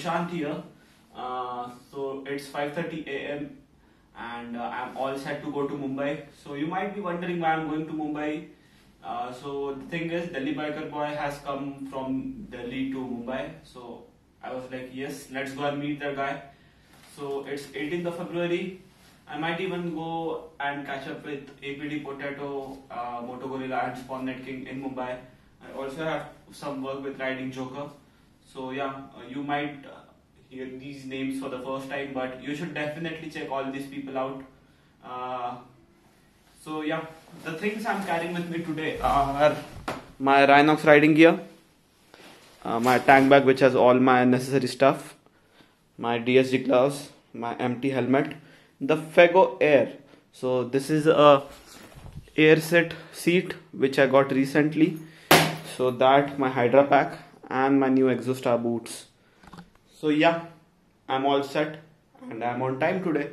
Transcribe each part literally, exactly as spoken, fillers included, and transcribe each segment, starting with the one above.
Prashant here. Uh, so it's five thirty a m and uh, I'm all set to go to Mumbai. So you might be wondering why I'm going to Mumbai. Uh, so the thing is, Delhi Biker Boy has come from Delhi to Mumbai. So I was like, yes, let's go and meet that guy. So it's eighteenth of February. I might even go and catch up with A P D Potato, uh, Moto Gorilla and Spawn Net King in Mumbai. I also have some work with Riding Joker. So yeah, uh, you might uh, hear these names for the first time, but you should definitely check all these people out. Uh, so yeah, the things I'm carrying with me today are my Rhinox riding gear, uh, my tank bag which has all my necessary stuff, my D S G gloves, my empty helmet, the Fego Air. So this is a air set seat which I got recently. So that, my Hydra pack and my new Exostar boots. So yeah, I'm all set and I'm on time today.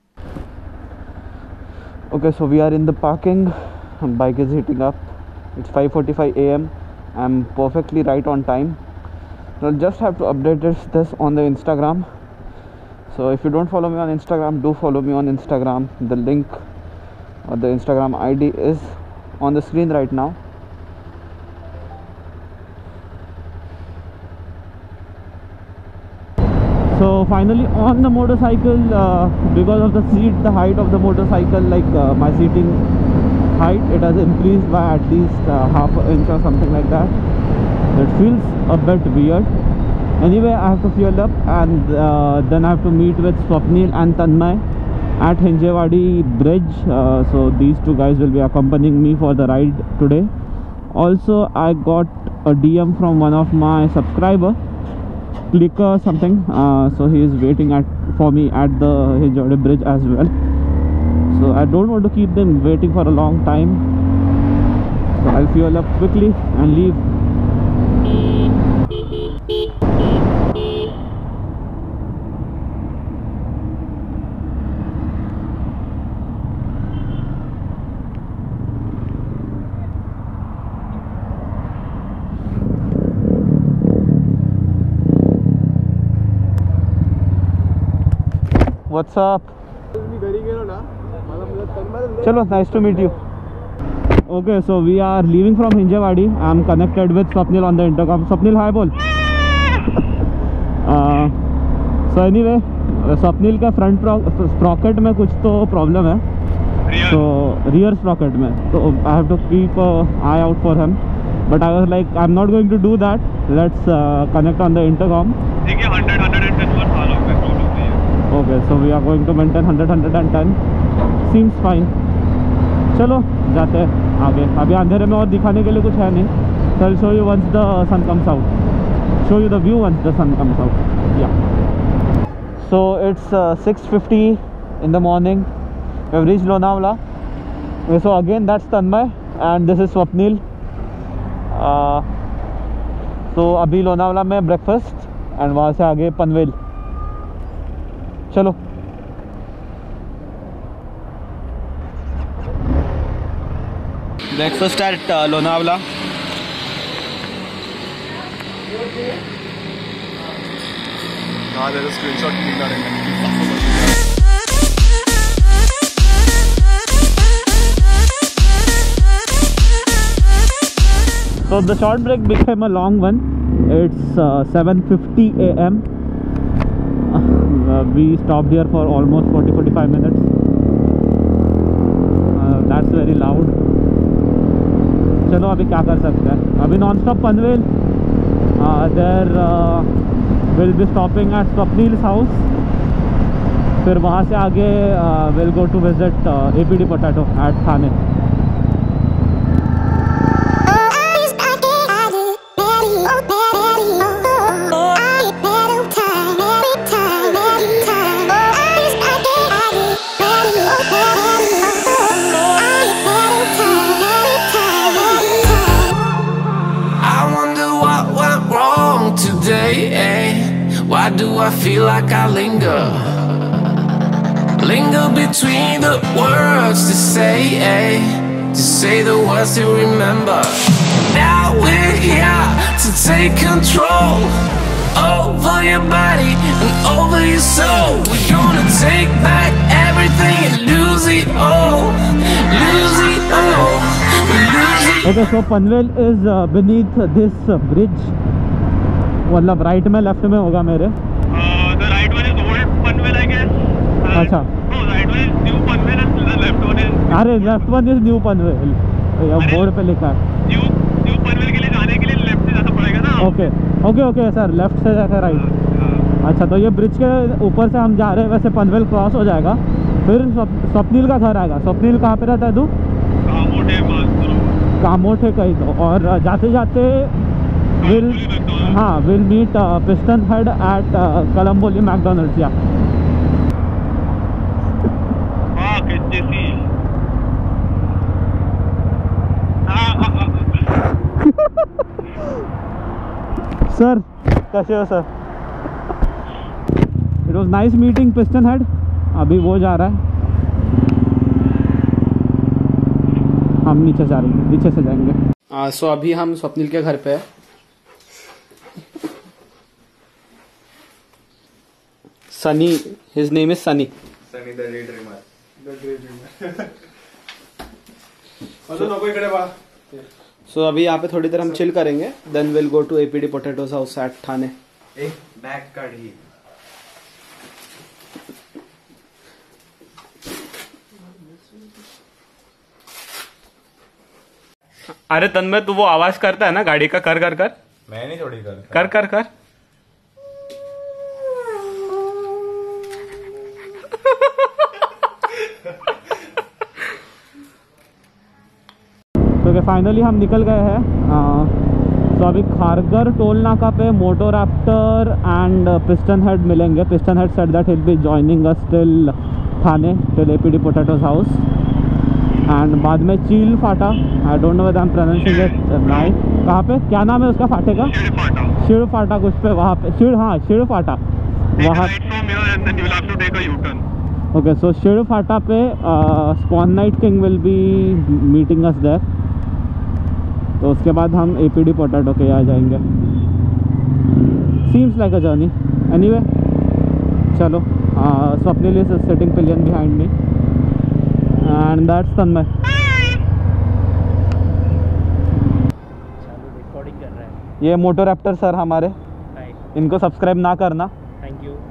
Okay, so we are in the parking. Bike is heating up. It's five forty-five a m I'm perfectly right on time. So I'll just have to update this, this on the Instagram. So if you don't follow me on Instagram, do follow me on Instagram. The link or the Instagram I D is on the screen right now. So finally on the motorcycle, uh, because of the seat, the height of the motorcycle, like uh, my seating height, it has increased by at least uh, half an inch or something like that. It feels a bit weird. Anyway, I have to fuel up and uh, then I have to meet with Swapnil and Tanmay at Hinjewadi Bridge. Uh, so these two guys will be accompanying me for the ride today. Also, I got a D M from one of my subscriber, Clicker something. Uh, so he is waiting at for me at the Hinjewadi Bridge as well. So I don't want to keep them waiting for a long time. So I'll fuel up quickly and leave. What's up? Chalo, nice to meet you. Okay, so we are leaving from Hinjewadi. I'm connected with Swapnil on the intercom. Swapnil, hi bol. uh, so anyway, Swapnil का front sprocket में कुछ तो problem है. So rear sprocket में. So I have to keep an eye out for him. But I was like, I'm not going to do that. Let's uh, connect on the intercom. देखिए one hundred, one hundred fifty और follow पे problem नहीं है. Okay, so we are going to maintain one hundred, one hundred ten. Seems fine. चलो जाते हैं आगे. अभी अंधेरे में और दिखाने के लिए कुछ है नहीं. So I'll show you once the sun comes out. Show you the view once the sun comes out. Yeah. So it's uh, six fifty in the morning. We've reached Lonavala. Okay, so again that's Tanmay and this is Swapnil. Uh, so अभी लोनावला में breakfast and वहाँ से आगे पनवेल. चलो. Breakfast at uh, Lonavala. हाँ, there's a screenshot cleaner in there. So the short break became a long one. It's uh, seven fifty a m Uh, we stopped here for almost forty to forty-five minutes. Uh, that's very loud. चलो अभी क्या कर सकते हैं. अभी non-stop Panvel. Uh, there uh, we'll be stopping at Swapnil's house. फिर वहाँ से आगे uh, we'll go to visit uh, A P D Potato at Thane. Why do I feel like I linger? Linger between the words to say, eh? To say the words to remember. Now we're here to take control. over your body and over your soul. We're gonna take back everything and lose it all, lose it all, lose it. Okay, so Panvel is uh, beneath this uh, bridge. मतलब right में left में होगा मेरे. The right one is old Panvel, I guess. अच्छा. No, right one is new Panvel and the left one is. अरे left one is new Panvel. Board पे लिखा है. न्यू न्यू पनवेल के लिए जाने के लिए लेफ्ट से जाना पड़ेगा ना. Okay okay okay sir, left से जाकर राइट. अच्छा, तो ये ब्रिज के ऊपर से हम जा रहे हैं. वैसे पनवेल क्रॉस हो जाएगा, फिर स्वप्निल का घर आएगा. स्वप्निल कहाँ पे रहता है तू? कामोठे कामोठे कहीं तो. और जाते जाते विल हाँ will meet Piston Head at Kalamboli McDonald's. या सर कैसे हो sir? It was nice meeting Piston Head. अभी वो जा रहा है, हम नीचे जा रहे हैं, नीचे से जाएंगे. सो uh, so अभी हम स्वप्निल के घर पे है. Sunny, his name is Sunny. Sunny the day dreamer. The day dreamer. अजून नको इकडे बा. सो so, अभी यहाँ पे थोड़ी देर हम चिल करेंगे. Then will go to APD potatoes house at Thane. एक बैग काढी. अरे तन्मय, तू वो आवाज करता है ना गाड़ी का, कर कर कर. मैं नहीं थोड़ी कर कर कर कर. तो फाइनली हम निकल गए हैं. तो अभी खारगर टोल नाका पे Moto Raptor and Piston Head मिलेंगे. Piston Head said that he'll be joining us till Thane, till APD potatoes house. And बाद में Chil Phata. I don't know whether I am pronouncing it right. कहाँ पे, क्या नाम है उसका फाटे का? शिव फाटा कुछ पे, वहाँ पे शिव, हाँ शिव फाटा वहाँ. ओके, सो शिव फाटा पे Spawn Night King will be meeting us there. तो उसके बाद हम एपीडी पोटैटो के यहाँ जाएंगे. Seems like a journey. Anyway चलो. Swapnil is sitting pillion behind me and that's Tanmay. Recording कर रहा है. ये मोटो रैप्टर सर हमारे, इनको सब्सक्राइब ना करना. Thank you.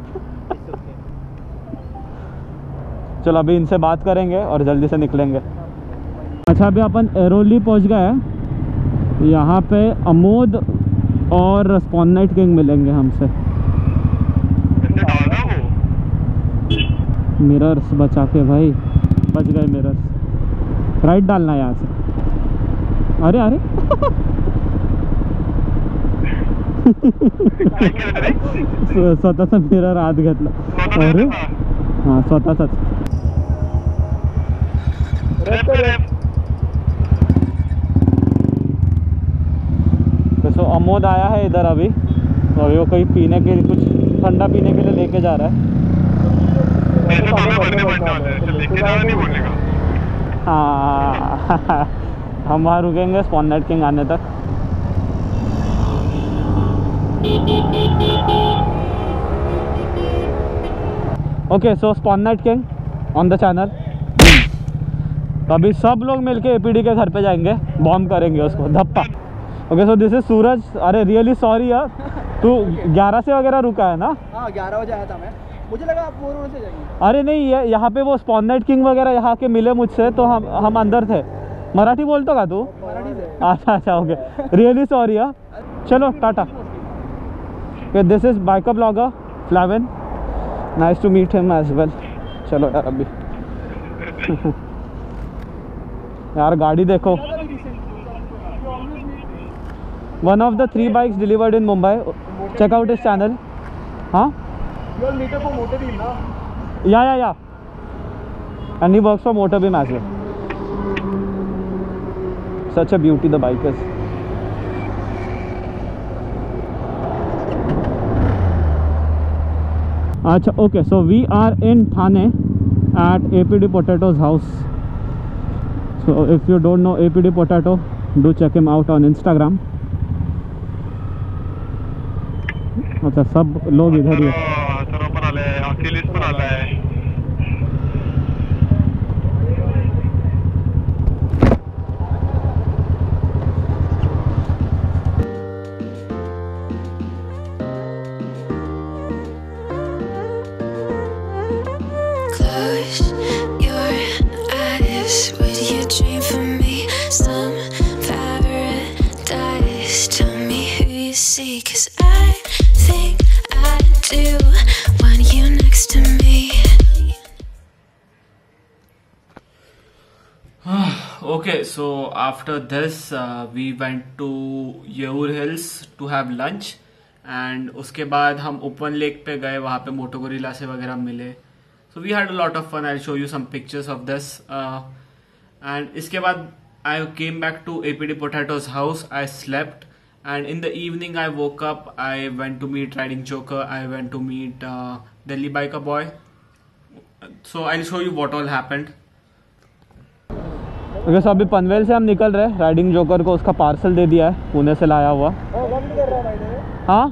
चलो अभी इनसे बात करेंगे और जल्दी से निकलेंगे. अच्छा, अभी अपन एरोली पहुंच गए हैं. यहाँ पे अमोद और स्पॉन नाइट किंग मिलेंगे हमसे. मिरर्स बचा के भाई, बच गए मिरर्स. राइट डालना है यहाँ से. अरे अरे स्वतःचा मिरर आत घेतला. अरे हाँ, स्वतःचाच. तो अमोद आया है इधर अभी. तो अभी वो कहीं पीने के लिए, कुछ ठंडा पीने के लिए लेके जा रहा है. हाँ हम वहाँ रुकेंगे स्पॉन नाइट किंग आने तक. Okay, so Spawn Night King on the channel. तो अभी सब लोग मिलके एपीडी के घर पे जाएंगे, बॉम्ब करेंगे उसको धप्पा. Okay, so this is Suraj. अरे रियली सॉरी यार, तू ग्यारह से वगैरह रुका है ना? हाँ, ग्यारह बजे आया था मैं. मुझे लगा आप वो रोड से जाएंगे. अरे नहीं, ये यहाँ पे वो स्पॉन नाइट किंग वगैरह यहाँ के मिले मुझसे, तो हम हम अंदर थे. मराठी बोलतो का तू? मराठी से. अच्छा अच्छा, ओके, रियली सॉरी यार. चलो tata. This is biker blogger Flavin. Nice to meet him as well. चलो यार अभी यार गाड़ी देखो. One of the three bikes delivered in Mumbai. Check out his channel. हाँ, या या या and he works for Motorbeam as well. Such a beauty the bike is. Acha, okay, so we are in Thane at A P D Potato's house. So if you don't know A P D Potato, do check him out on Instagram. अच्छा सब लोग इधर ही है. सर्व पण आले, अखिलेश पण आलाय. Close your eyes. Would you dream for me some paradise? Tell me who you see, 'cause I think I do want you next to me. Okay, so after this uh, we went to Yeur Hills to have lunch and उसके बाद हम open lake पे गए, वहाँ पे मोटो gorilla से वगैरह मिले. So we had a lot of fun. I'll show you some pictures of this. Uh, and इसके बाद I came back to A P D Potato's house. I slept and in the evening I woke up. I went to meet Riding Joker. I went to meet uh, Delhi Biker Boy. So I'll show you what all happened. Okay so अभी पनवेल से हम निकल रहे हैं. Riding joker को उसका parcel दे दिया है, पुणे से लाया हुआ. हाँ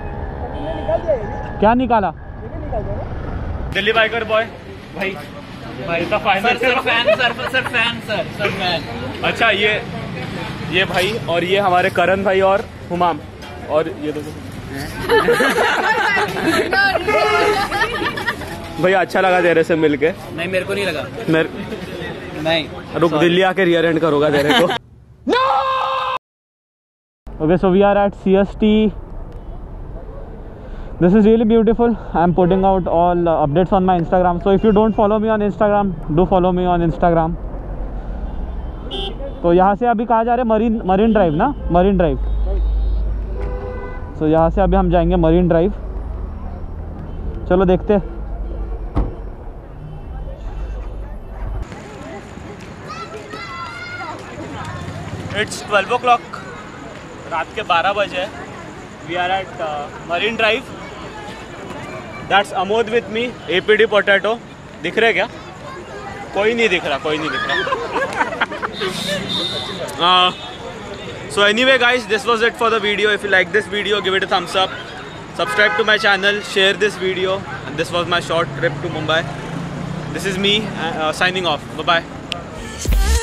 क्या निकाला? दिल्ली बाइकर बॉय भाई भाई का final sir fan sir sir fan sir sir fan. अच्छा ये ये भाई और ये हमारे करण भाई और हुमाम और ये देखो भैया अच्छा लगा तेरे से मिलके. नहीं मेरे को नहीं लगा. मेरे नहीं रुक दिल्ली आके रियर एंड करोगा तेरे को. Okay so we are at C S T. This is really beautiful. I am putting out all uh, updates on my Instagram. So if you don't follow me on Instagram, do follow me on Instagram. तो यहाँ से अभी कहाँ जा रहे हैं? Marine Marine Drive ना, Marine Drive. तो यहाँ से अभी हम जाएंगे मरीन ड्राइव. चलो देखते हैं. इट्स ट्वेल्व ओ क्लॉक, रात के बारह बजे. We are at Marine Drive. That's Amod with me. A P D potato दिख रहे क्या? कोई नहीं दिख रहा, कोई नहीं दिख रहा. So anyway guys, this was it for the video. If you like this video, give it a thumbs up, subscribe to my channel, share this video. And this was my short trip to Mumbai. This is me uh, signing off. Bye bye.